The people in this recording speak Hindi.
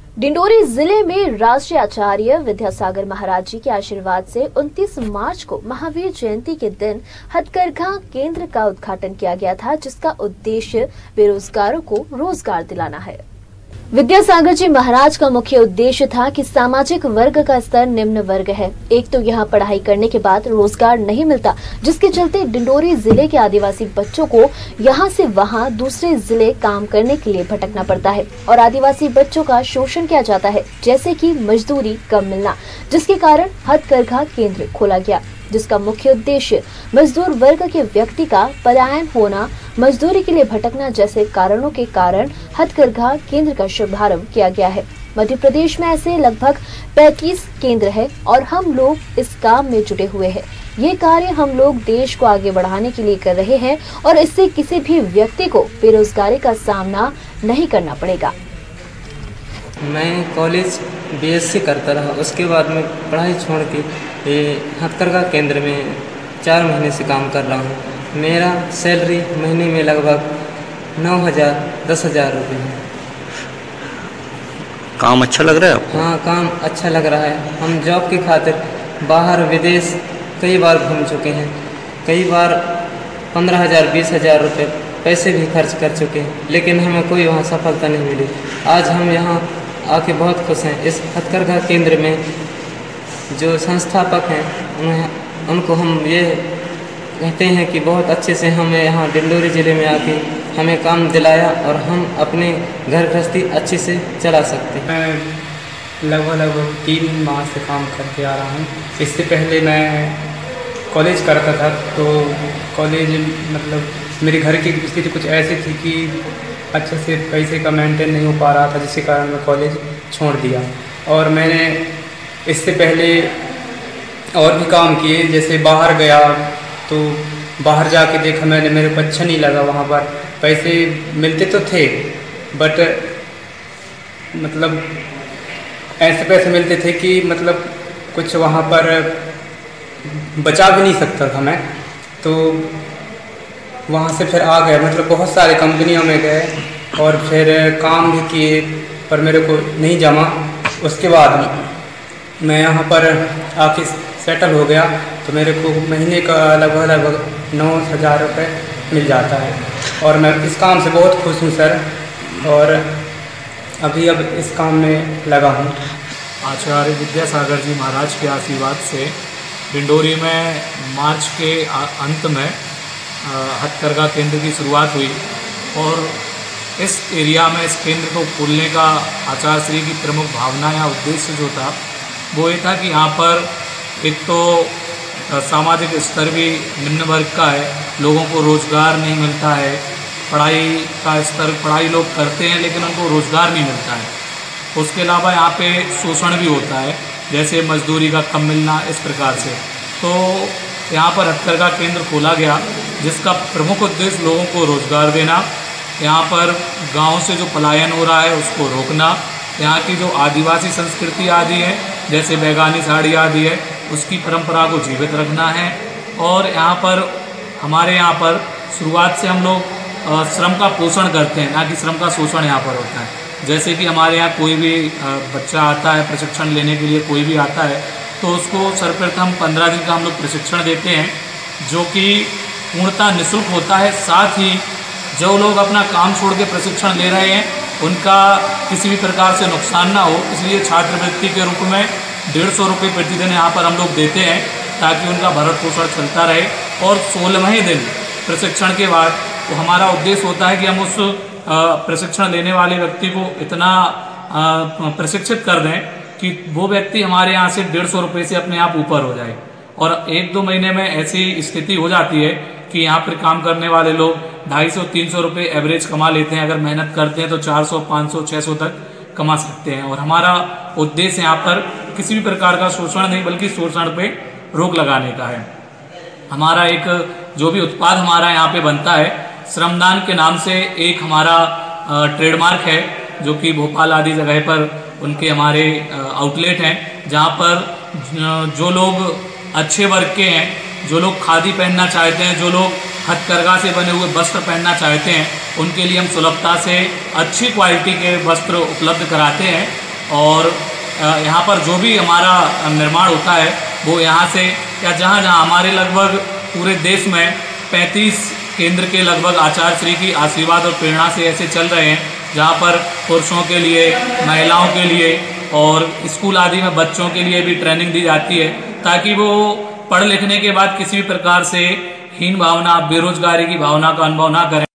डिंडोरी जिले में राष्ट्रीय आचार्य विद्यासागर महाराज जी के आशीर्वाद से 29 मार्च को महावीर जयंती के दिन हथकरघा केंद्र का उद्घाटन किया गया था, जिसका उद्देश्य बेरोजगारों को रोजगार दिलाना है। विद्यासागर जी महाराज का मुख्य उद्देश्य था कि सामाजिक वर्ग का स्तर निम्न वर्ग है। एक तो यहाँ पढ़ाई करने के बाद रोजगार नहीं मिलता, जिसके चलते डिंडोरी जिले के आदिवासी बच्चों को यहाँ से वहाँ दूसरे जिले काम करने के लिए भटकना पड़ता है और आदिवासी बच्चों का शोषण किया जाता है, जैसे कि मजदूरी कम मिलना, जिसके कारण हथकरघा केंद्र खोला गया, जिसका मुख्य उद्देश्य मजदूर वर्ग के व्यक्ति का पलायन होना, मजदूरी के लिए भटकना जैसे कारणों के कारण हथकरघा केंद्र का शुभारंभ किया गया है। मध्य प्रदेश में ऐसे लगभग 35 केंद्र है और हम लोग इस काम में जुटे हुए हैं। ये कार्य हम लोग देश को आगे बढ़ाने के लिए कर रहे हैं और इससे किसी भी व्यक्ति को बेरोजगारी का सामना नहीं करना पड़ेगा। मैं कॉलेज बीएससी करता रहा, उसके बाद में पढ़ाई छोड़ के हथकरघा केंद्र में 4 महीने से काम कर रहा हूँ। मेरा सैलरी महीने में लगभग 9,000-10,000 रुपये है। काम अच्छा लग रहा है आपको? हाँ, काम अच्छा लग रहा है। हम जॉब की खातिर बाहर विदेश कई बार घूम चुके हैं, कई बार 15,000-20,000 रुपये पैसे भी खर्च कर चुके हैं, लेकिन हमें कोई वहाँ सफलता नहीं मिली। आज हम यहाँ आके बहुत खुश हैं। इस हथकरघा केंद्र में जो संस्थापक हैं उनको हम ये कहते हैं कि बहुत अच्छे से हमें यहाँ डिंडोरी ज़िले में आके हमें काम दिलाया और हम अपने घर गृहस्थी अच्छे से चला सकते हैं। मैं लगभग 3 माह से काम करते आ रहा हूँ। इससे पहले मैं कॉलेज करता था, तो कॉलेज मतलब मेरे घर की स्थिति कुछ ऐसी थी कि अच्छे से पैसे का मेंटेन नहीं हो पा रहा था, जिसके कारण मैं कॉलेज छोड़ दिया। और मैंने इससे पहले और भी काम किए, जैसे बाहर गया तो बाहर जाके देखा मैंने, मेरे को अच्छा नहीं लगा। वहाँ पर पैसे मिलते तो थे, बट मतलब ऐसे पैसे मिलते थे कि मतलब कुछ वहाँ पर बचा भी नहीं सकता था मैं। तो वहाँ से फिर आ गए, मतलब बहुत सारे कंपनियों में गए और फिर काम भी किए, पर मेरे को नहीं जमा। उसके बाद मैं यहाँ पर आके सेटल हो गया, तो मेरे को महीने का लगभग 9,000 रुपये मिल जाता है और मैं इस काम से बहुत खुश हूँ सर, और अभी अब इस काम में लगा हूँ। आचार्य विद्यासागर जी महाराज के आशीर्वाद से डिंडोरी में मार्च के अंत में हथकरघा केंद्र की शुरुआत हुई और इस एरिया में इस केंद्र को खोलने का आचार्य श्री की प्रमुख भावना या उद्देश्य जो था वो ये था कि यहाँ पर एक तो सामाजिक स्तर भी निम्न वर्ग का है, लोगों को रोज़गार नहीं मिलता है, पढ़ाई का स्तर, पढ़ाई लोग करते हैं लेकिन उनको रोज़गार नहीं मिलता है। उसके अलावा यहाँ पे शोषण भी होता है, जैसे मजदूरी का कम मिलना, इस प्रकार से। तो यहाँ पर हथकरघा केंद्र खोला गया, जिसका प्रमुख उद्देश्य लोगों को रोज़गार देना, यहाँ पर गांव से जो पलायन हो रहा है उसको रोकना, यहाँ की जो आदिवासी संस्कृति आदि है जैसे बैगानी साड़ी आदि है उसकी परंपरा को जीवित रखना है। और यहाँ पर हमारे यहाँ पर शुरुआत से हम लोग श्रम का पोषण करते हैं, ना कि श्रम का शोषण यहाँ पर होता है। जैसे कि हमारे यहाँ कोई भी बच्चा आता है प्रशिक्षण लेने के लिए, कोई भी आता है तो उसको सर्वप्रथम 15 दिन का हम लोग प्रशिक्षण देते हैं, जो कि पूर्णतः निःशुल्क होता है। साथ ही जो लोग अपना काम छोड़ के प्रशिक्षण ले रहे हैं उनका किसी भी प्रकार से नुकसान ना हो, इसलिए छात्रवृत्ति के रूप में 150 रुपये प्रतिदिन यहाँ पर हम लोग देते हैं, ताकि उनका भरण पोषण चलता रहे। और 16वें दिन प्रशिक्षण के बाद तो हमारा उद्देश्य होता है कि हम उस प्रशिक्षण लेने वाले व्यक्ति को इतना प्रशिक्षित कर दें कि वो व्यक्ति हमारे यहाँ से 150 रुपये से अपने आप ऊपर हो जाए। और 1-2 महीने में ऐसी स्थिति हो जाती है कि यहाँ पर काम करने वाले लोग 250-300 रुपये एवरेज कमा लेते हैं। अगर मेहनत करते हैं तो 400, 500, 600 तक कमा सकते हैं। और हमारा उद्देश्य यहाँ पर किसी भी प्रकार का शोषण नहीं बल्कि शोषण पे रोक लगाने का है। हमारा एक जो भी उत्पाद हमारा यहाँ पे बनता है, श्रमदान के नाम से एक हमारा ट्रेडमार्क है, जो कि भोपाल आदि जगह पर उनके हमारे आउटलेट हैं, जहाँ पर जो लोग अच्छे वर्ग के हैं, जो लोग खादी पहनना चाहते हैं, जो लोग हथकरघा से बने हुए वस्त्र पहनना चाहते हैं, उनके लिए हम सुलभता से अच्छी क्वालिटी के वस्त्र उपलब्ध कराते हैं। और यहाँ पर जो भी हमारा निर्माण होता है वो यहाँ से या जहाँ जहाँ हमारे लगभग पूरे देश में 35 केंद्र के लगभग आचार्य श्री की आशीर्वाद और प्रेरणा से ऐसे चल रहे हैं, जहाँ पर पुरुषों के लिए, महिलाओं के लिए और स्कूल आदि में बच्चों के लिए भी ट्रेनिंग दी जाती है, ताकि वो पढ़ लिखने के बाद किसी भी प्रकार से हीन भावना, बेरोजगारी की भावना का अनुभव ना करें।